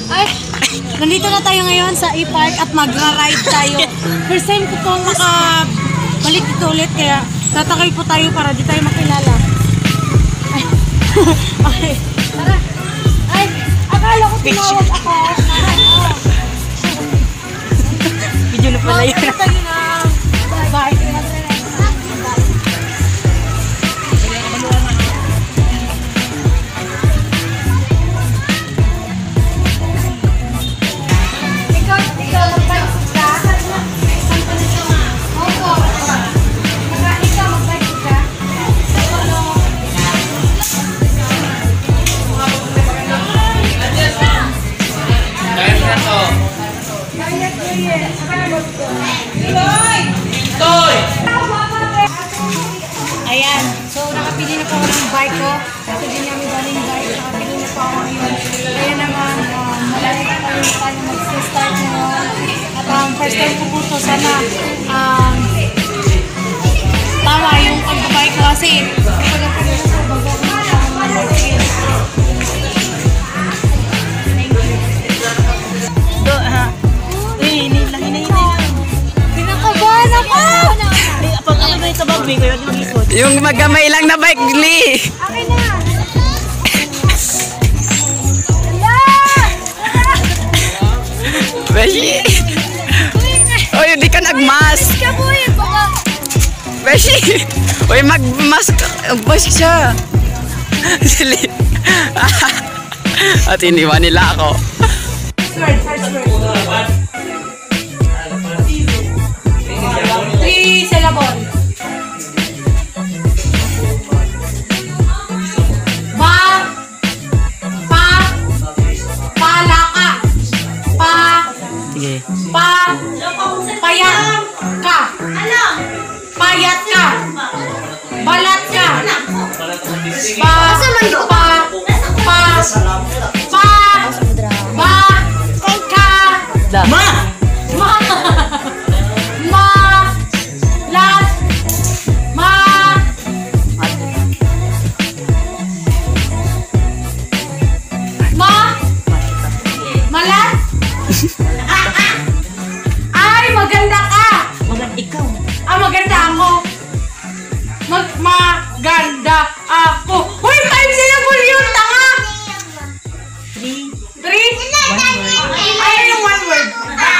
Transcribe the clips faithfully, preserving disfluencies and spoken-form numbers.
Ay, nandito na tayo ngayon sa E-Park at magra-ride tayo. First time ko po makabalik dito ulit kaya tatakay po tayo para di tayo makilala. Ay, okay. Tara. Ay, akala ko tinawag ako. Video na pala yun. Bye. Ayan, so nakapili na po ako ng bike ko. Kasi din namin galing bike, nakapili na po ako ngayon. Kaya naman, um, malaki na tayo na tayo mag-start ngayon. At um, first time ko po ito, sana um, tama yung pag-bike ko kasi kapag ako na ito, bago ako na ito mag-bike. Do, ha? Eh, hinila, hinila. Pinakabahan ako! Eh, pag ano ba yung tabag, may kayo mag-ikot. Yung magamay lang na bike, Lee! Akin na! Beshi! Uy, hindi ka nag-mask! Beshi! Uy, mag-mask! Mask siya! Sili! At iniwan nila ako. Word, first word. Three syllable. Ba, pa, palaka, pa, Sige. pa, payat ka, payat ka, balat ka, pa, pa, pa, pa, ba, ka, Ma! ma, ma, lat, ma, ma, malat, ay maganda ka, Maganda ikaw. ah maganda ako, mag maganda ako, huy five syllable yun, tanga, Three. three, One word. ay yung one word,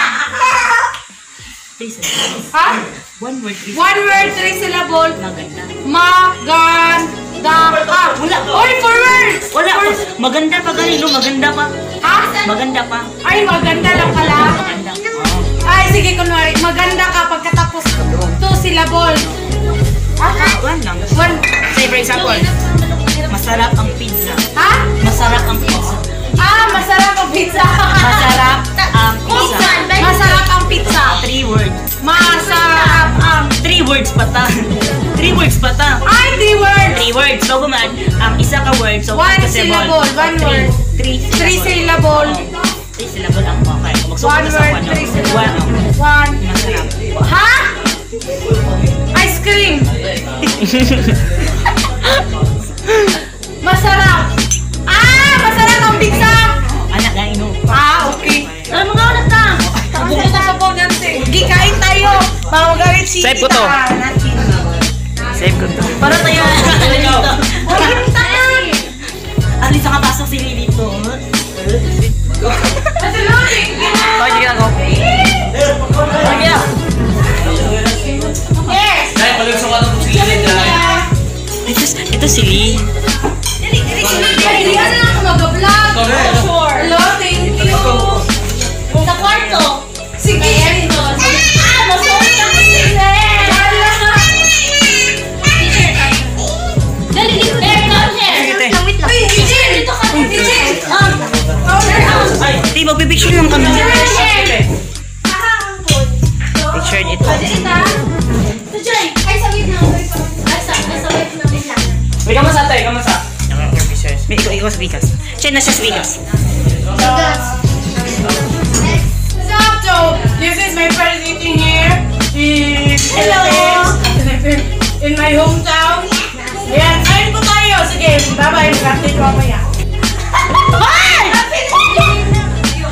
Three syllables. ha? One word. Three One word, three syllable. Maganda. Maganda ka. Wala. Oy, four words. Wala pa. Maganda pa galing, no? Maganda pa. Ha? Maganda pa. Ay, maganda lang pala. Maganda. Oh. Ay, sige, kunwari. Maganda ka pagkatapos two syllable. Ha? One lang. One. Say for example, masarap ang pizza. Ha? Masarap ang pizza. Ah, masarap ang pizza. Masarap ang pizza. Masarap ang pizza. Three words. Masarap ang... Three words pa ta. Three words pa ta. Ay, three words. Three words. So, kumad, ang isa ka word. So, One kasi syllable, one three, word. Three, Three syllable. Oh. Three syllable ang okay. Magsuko One ka sa word, one. three oh. syllable. One. oh. One. Masarap. Ha? Ice cream. Masarap. Ah, masarap ang pizza. Anak na ino. Ah, okay. Alam mo nga ulit na. Bumunta sa phone natin. Gikain tayo. Mamagalit si Save ko to. Save ko to. Para tayo. Ano dito? Ay, hinta na. Alis ang kapasok si Lily to. Kasi loading. Okay, sige lang ako. Lagi na. Yes. Dahil paligsa ka ng sila dyan. Ito, ito si Lee. Ay, di ka na lang mag-vlog. Sure. Hello, thank you. Sa kwarto. Sige. Ah, masuot na ko sila. Dali, there, come here. Wait lang. Uy, Eugene. Dito ka. Eugene. Um, Ay, di, magbibicture lang kami. Picture dito. Ay, sa wait na. Ay, sa wait na. Wait lang. Uy, kamusta tayo? Kamusta? May ikaw, ikaw sa Vikas. Siya na siya sa Vikas. So, this is my first meeting here in Hello. in my hometown. Ayan, kain po tayo. Sige, bye-bye. Mag-update ko mamaya. Hi!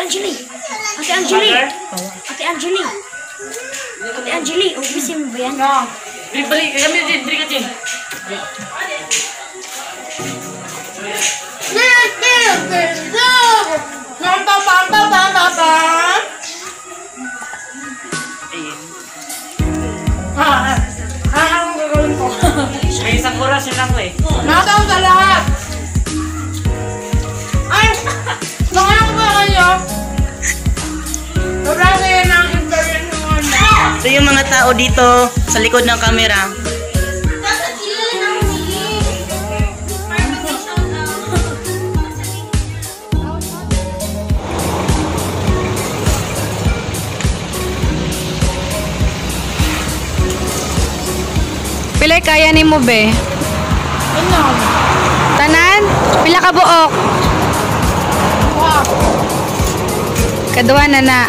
Angeli. Ate Angeli. Ate Angeli. Ate Angeli, ubusin mo ba yan? No. Balik, balik. Kami din, balik ka din. Ah, ah, anong gagawin ko? May isang oras yun lang ko eh. Nataw sa lahat! Ay! Nakaya ko ba kayo? Sobrang saya ng experience mo na. Ito yung mga tao dito sa likod ng camera. Pilay kaya ni mo be? Ano? Tanan? Pila ka buok? Wow! Kadua na na.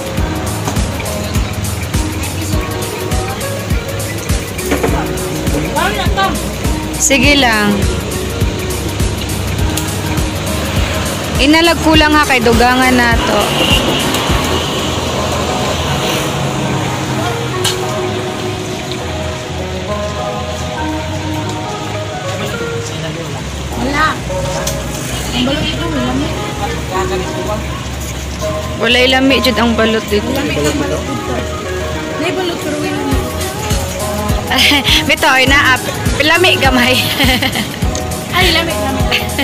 Ano na to? Sige lang. Inalag kulang ha kay dugangan na to. Wala. Ang balot ito, wala mo. Walay lami jud ang balot dito. Lamig ang balot dito. May balot pero wala mo. Bito, ina, lami gamay. Ay, lamig, lamig.